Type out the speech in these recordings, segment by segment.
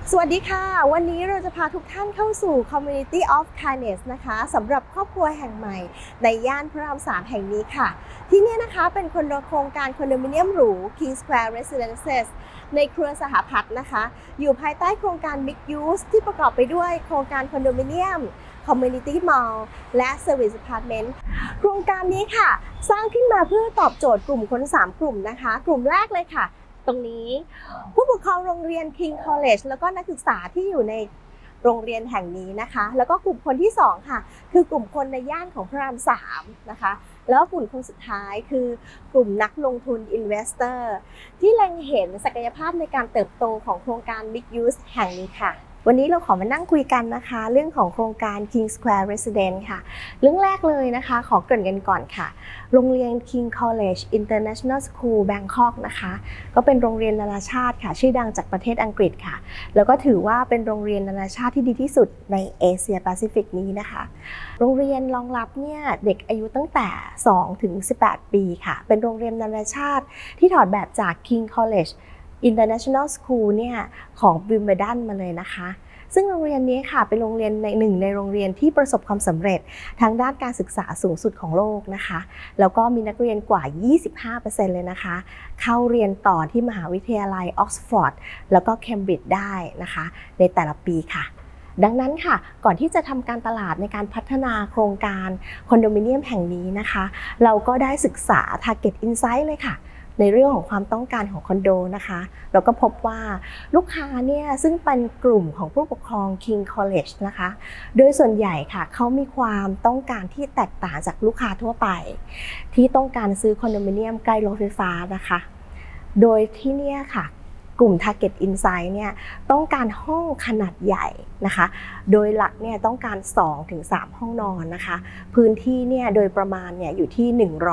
สวัสดีค่ะวันนี้เราจะพาทุกท่านเข้าสู่ Community of Kindness นะคะสำหรับครอบครัวแห่งใหม่ในย่านพระราม 3 แห่งนี้ค่ะที่นี่นะคะเป็นโครงการคอนโดมิเนียมหรู King Square Residences ในเครือสหพัฒน์นะคะอยู่ภายใต้โครงการ Mixed Use ที่ประกอบไปด้วยโครงการคอนโดมิเนียม Community Mall และ Service Apartment โครงการนี้ค่ะสร้างขึ้นมาเพื่อตอบโจทย์กลุ่มคน3กลุ่มนะคะกลุ่มแรกเลยค่ะตรงนี้ผู้ปกครองโรงเรียน King College แล้วก็นักศึกษาที่อยู่ในโรงเรียนแห่งนี้นะคะแล้วก็กลุ่มคนที่2ค่ะคือกลุ่มคนในย่านของพระราม 3นะคะแล้วกลุ่มคนสุดท้ายคือกลุ่มนักลงทุน Investor ที่เล็งเห็นศักยภาพในการเติบโตของโครงการ Mixed Use แห่งนี้ค่ะวันนี้เราขอมานั่งคุยกันนะคะเรื่องของโครงการ King Square Residence ค่ะเรื่องแรกเลยนะคะขอเกริ่นกันก่อนค่ะโรงเรียน King College International School Bangkok นะคะก็เป็นโรงเรียนนานาชาติค่ะชื่อดังจากประเทศอังกฤษค่ะแล้วก็ถือว่าเป็นโรงเรียนนานาชาติที่ดีที่สุดในเอเชียแปซิฟิกนี้นะคะโรงเรียนรองรับเนี่ยเด็กอายุตั้งแต่2 ถึง 18 ปีค่ะเป็นโรงเรียนนานาชาติที่ถอดแบบจาก King College International School เนี่ยของวิมเบิลดันมาเลยนะคะซึ่งโรงเรียนนี้ค่ะเป็นโรงเรียนในโรงเรียนที่ประสบความสำเร็จทางด้านการศึกษาสูงสุดของโลกนะคะแล้วก็มีนักเรียนกว่า 25% เลยนะคะเข้าเรียนต่อที่มหาวิทยาลัยออกซฟอร์ดแล้วก็เคมบริดจ์ได้นะคะในแต่ละปีค่ะดังนั้นค่ะก่อนที่จะทำการตลาดในการพัฒนาโครงการคอนโดมิเนียมแห่งนี้นะคะเราก็ได้ศึกษา Target Insight เลยค่ะในเรื่องของความต้องการของคอนโดนะคะเราก็พบว่าลูกค้าเนี่ยซึ่งเป็นกลุ่มของผู้ปกครอง King College นะคะโดยส่วนใหญ่ค่ะเขามีความต้องการที่แตกต่างจากลูกค้าทั่วไปที่ต้องการซื้อคอนโดมิเนียมใกล้รถไฟฟ้านะคะโดยที่เนี่ยค่ะกลุ่ม Target Insight เนี่ยต้องการห้องขนาดใหญ่นะคะโดยหลักเนี่ยต้องการ 2-3 ห้องนอนนะคะพื้นที่เนี่ยโดยประมาณเนี่ยอยู่ที่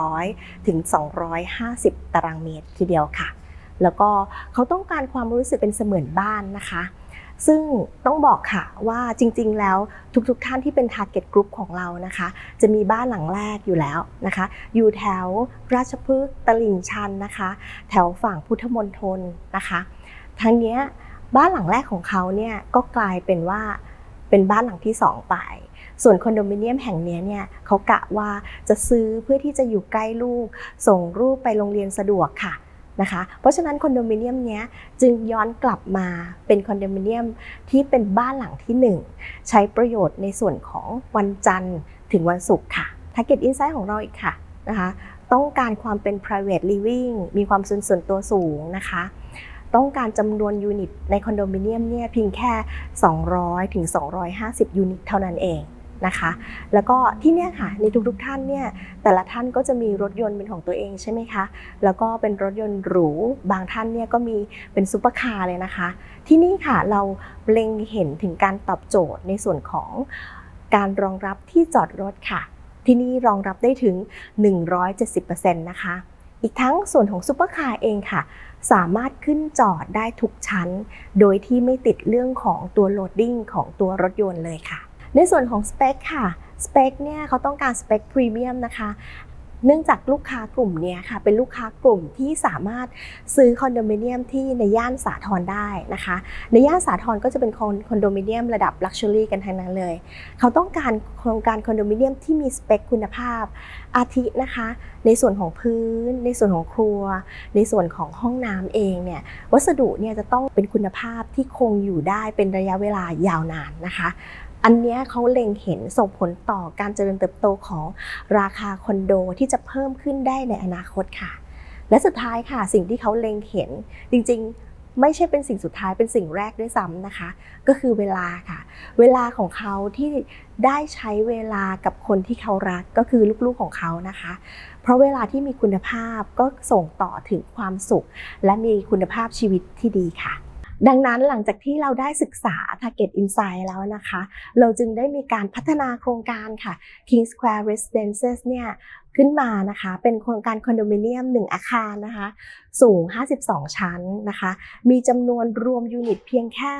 100 ถึง 250 ตารางเมตรทีเดียวค่ะแล้วก็เขาต้องการความรู้สึกเป็นเสมือนบ้านนะคะซึ่งต้องบอกค่ะว่าจริงๆแล้วทุกท่านที่เป็น Target Group ของเรานะคะจะมีบ้านหลังแรกอยู่แล้วนะคะอยู่แถวราชพฤกษ์ตลิ่งชันนะคะแถวฝั่งพุทธมณฑลนะคะทั้งนี้บ้านหลังแรกของเขาเนี่ยก็กลายเป็นว่าเป็นบ้านหลังที่2ไปส่วนคอนโดมิเนียมแห่งนี้เนี่ยเขากะว่าจะซื้อเพื่อที่จะอยู่ใกล้ลูกส่งลูกไปโรงเรียนสะดวกค่ะนะคะเพราะฉะนั้นคอนโดมิเนียมนี้จึงย้อนกลับมาเป็นคอนโดมิเนียมที่เป็นบ้านหลังที่1ใช้ประโยชน์ในส่วนของวันจันทร์ถึงวันศุกร์ค่ะ Target Insight ของเราอีกค่ะนะคะต้องการความเป็น private living มีความส่วนตัวสูงนะคะต้องการจำนวนยูนิตในคอนโดมิเนียมเนี่ยเพียงแค่200 ถึง 250 ยูนิตเท่านั้นเองนะคะแล้วก็ที่เนี่ยค่ะในทุกท่านเนี่ยแต่ละท่านก็จะมีรถยนต์เป็นของตัวเองใช่ไหมคะแล้วก็เป็นรถยนต์หรูบางท่านเนี่ยก็มีเป็นซุปเปอร์คาร์เลยนะคะที่นี่ค่ะเราเล็งเห็นถึงการตอบโจทย์ในส่วนของการรองรับที่จอดรถค่ะที่นี่รองรับได้ถึง 170% นะคะอีกทั้งส่วนของซุปเปอร์คาร์เองค่ะสามารถขึ้นจอดได้ทุกชั้นโดยที่ไม่ติดเรื่องของตัวโหลดดิ้งของตัวรถยนต์เลยค่ะในส่วนของสเปคค่ะสเปคเนี่ยเขาต้องการสเปคพรีเมียมนะคะเนื่องจากลูกค้ากลุ่มนี้ค่ะเป็นลูกค้ากลุ่มที่สามารถซื้อคอนโดมิเนียมที่ในย่านสาทรได้นะคะในย่านสาทรก็จะเป็นคอนโดมิเนียมระดับลักชัวรี่กันทั้งนั้นเลยเขาต้องการโครงการคอนโดมิเนียมที่มีสเปคคุณภาพอาทินะคะในส่วนของพื้นในส่วนของครัวในส่วนของห้องน้ำเองเนี่ยวัสดุเนี่ยจะต้องเป็นคุณภาพที่คงอยู่ได้เป็นระยะเวลายาวนานนะคะอันนี้เขาเล็งเห็นส่งผลต่อการเจริญเติบโตของราคาคอนโดที่จะเพิ่มขึ้นได้ในอนาคตค่ะและสุดท้ายค่ะสิ่งที่เขาเล็งเห็นจริงๆไม่ใช่เป็นสิ่งสุดท้ายเป็นสิ่งแรกด้วยซ้ำนะคะก็คือเวลาค่ะเวลาของเขาที่ได้ใช้เวลากับคนที่เขารักก็คือลูกๆของเขานะคะเพราะเวลาที่มีคุณภาพก็ส่งต่อถึงความสุขและมีคุณภาพชีวิตที่ดีค่ะดังนั้นหลังจากที่เราได้ศึกษา Target Insight แล้วนะคะเราจึงได้มีการพัฒนาโครงการค่ะ King Square Residences เนี่ยขึ้นมานะคะเป็นโครงการคอนโดมิเนียม1อาคารนะคะสูง52ชั้นนะคะมีจำนวนรวมยูนิตเพียงแค่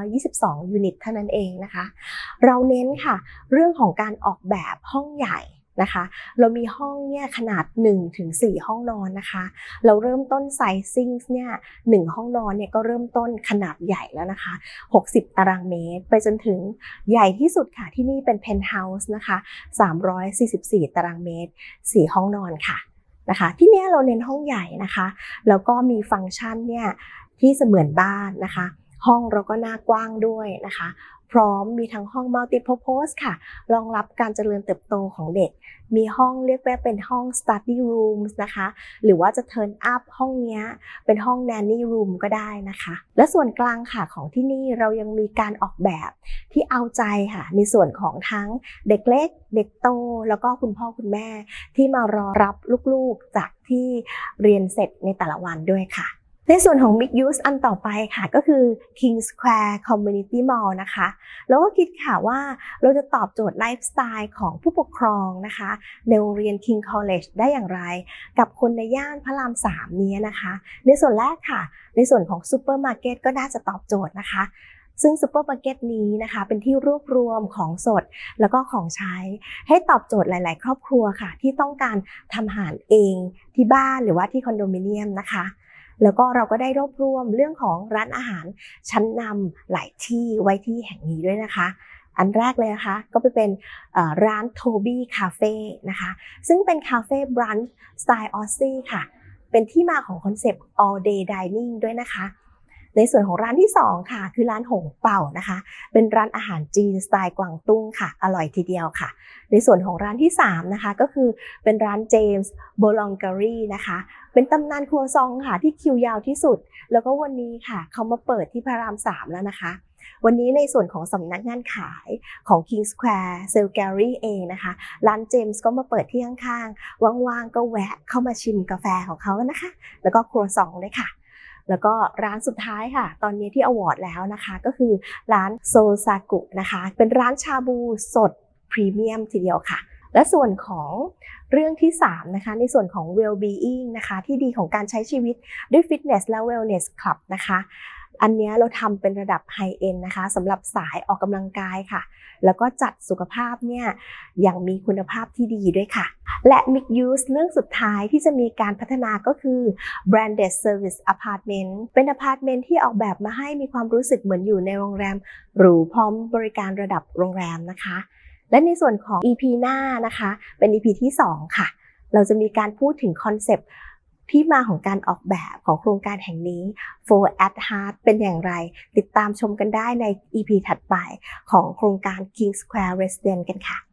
222ยูนิตเท่านั้นเองนะคะเราเน้นค่ะเรื่องของการออกแบบห้องใหญ่นะคะเรามีห้องเนี่ยขนาด 1-4 ห้องนอนนะคะเราเริ่มต้นไซซิ่งเนี่ย1ห้องนอนเนี่ยก็เริ่มต้นขนาดใหญ่แล้วนะคะ60 ตารางเมตรไปจนถึงใหญ่ที่สุดค่ะที่นี่เป็นเพนท์เฮาส์นะคะ344 ตารางเมตร4ห้องนอนค่ะนะคะที่นี่เราเน้นห้องใหญ่นะคะแล้วก็มีฟังก์ชันเนี่ยที่เสมือนบ้านนะคะห้องเราก็น่ากว้างด้วยนะคะพร้อมมีทั้งห้อง multi-purpose ค่ะรองรับการเจริญเติบโตของเด็กมีห้องเรียกว่าเป็นห้อง study rooms นะคะหรือว่าจะ turn up ห้องนี้เป็นห้อง nanny room ก็ได้นะคะและส่วนกลางค่ะของที่นี่เรายังมีการออกแบบที่เอาใจค่ะในส่วนของทั้งเด็กเล็กเด็กโตแล้วก็คุณพ่อคุณแม่ที่มารอรับลูกๆจากที่เรียนเสร็จในแต่ละวันด้วยค่ะในส่วนของ Mixed Use อันต่อไปค่ะก็คือ King Square Community Mall นะคะแล้วก็คิดค่ะว่าเราจะตอบโจทย์ไลฟ์สไตล์ของผู้ปกครองนะคะในโรงเรียน King College ได้อย่างไรกับคนในย่านพระราม 3 นี้นะคะในส่วนแรกค่ะในส่วนของซูเปอร์มาร์เก็ตก็น่าจะตอบโจทย์นะคะซึ่งซูเปอร์มาร์เก็ตนี้นะคะเป็นที่รวบรวมของสดแล้วก็ของใช้ให้ตอบโจทย์หลายๆครอบครัวค่ะที่ต้องการทำอาหารเองที่บ้านหรือว่าที่คอนโดมิเนียมนะคะแล้วก็เราก็ได้รวบรวมเรื่องของร้านอาหารชั้นนำหลายที่ไว้ที่แห่งนี้ด้วยนะคะอันแรกเลยนะคะก็ไปเป็นร้าน Toby Cafe นะคะซึ่งเป็นคาเฟ่บรันช์สไตล์ออสซี่ค่ะเป็นที่มาของคอนเซปต์ all day dining ด้วยนะคะในส่วนของร้านที่2ค่ะคือร้านหงเป่านะคะเป็นร้านอาหารจีนสไตล์กวางตุ้งค่ะอร่อยทีเดียวค่ะในส่วนของร้านที่3นะคะก็คือเป็นร้านเจมส์โบลองการีนะคะเป็นตำนานครัวซองค่ะที่คิวยาวที่สุดแล้วก็วันนี้ค่ะเขามาเปิดที่พระราม 3แล้วนะคะวันนี้ในส่วนของสำนักงานขายของ King Square Sale Gallery เองนะคะร้านเจมส์ก็มาเปิดที่ข้างๆว่างๆก็แวะเข้ามาชิมกาแฟของเขานะคะแล้วก็ครัวซองด้วยค่ะแล้วก็ร้านสุดท้ายค่ะตอนนี้ที่อวอร์ดแล้วนะคะก็คือร้านโซซากุนะคะเป็นร้านชาบูสดพรีเมียมทีเดียวค่ะและส่วนของเรื่องที่3นะคะในส่วนของ well-being นะคะที่ดีของการใช้ชีวิตด้วย fitness และ wellness club นะคะอันนี้เราทำเป็นระดับ high end นะคะสำหรับสายออกกำลังกายค่ะแล้วก็จัดสุขภาพเนี่ยอย่างมีคุณภาพที่ดีด้วยค่ะและ Mixed Use เรื่องสุดท้ายที่จะมีการพัฒนาก็คือ Branded Service Apartment เป็นอพาร์ตเมนต์ที่ออกแบบมาให้มีความรู้สึกเหมือนอยู่ในโรงแรมหรูพร้อมบริการระดับโรงแรมนะคะและในส่วนของ EP หน้านะคะเป็น EP ที่2ค่ะเราจะมีการพูดถึงคอนเซปต์ที่มาของการออกแบบของโครงการแห่งนี้ For at Heart เป็นอย่างไรติดตามชมกันได้ใน EP ถัดไปของโครงการ King Square Residence กันค่ะ